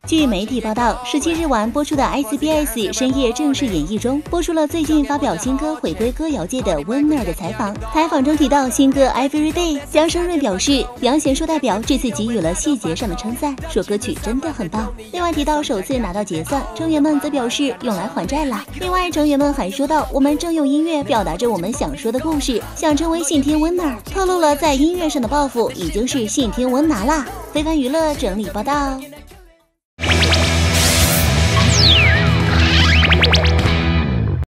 据媒体报道，17日晚播出的 SBS 深夜正式演绎中，播出了最近发表新歌回归歌谣界的 Winner 的采访。采访中提到新歌 Everyday， 江升瑞表示，杨贤硕代表这次给予了细节上的称赞，说歌曲真的很棒。另外提到首次拿到结算，成员们则表示用来还债啦。另外成员们还说到，我们正用音乐表达着我们想说的故事，想成为信天 Winner， 透露了在音乐上的抱负已经是信天文拿啦。非凡娱乐整理报道。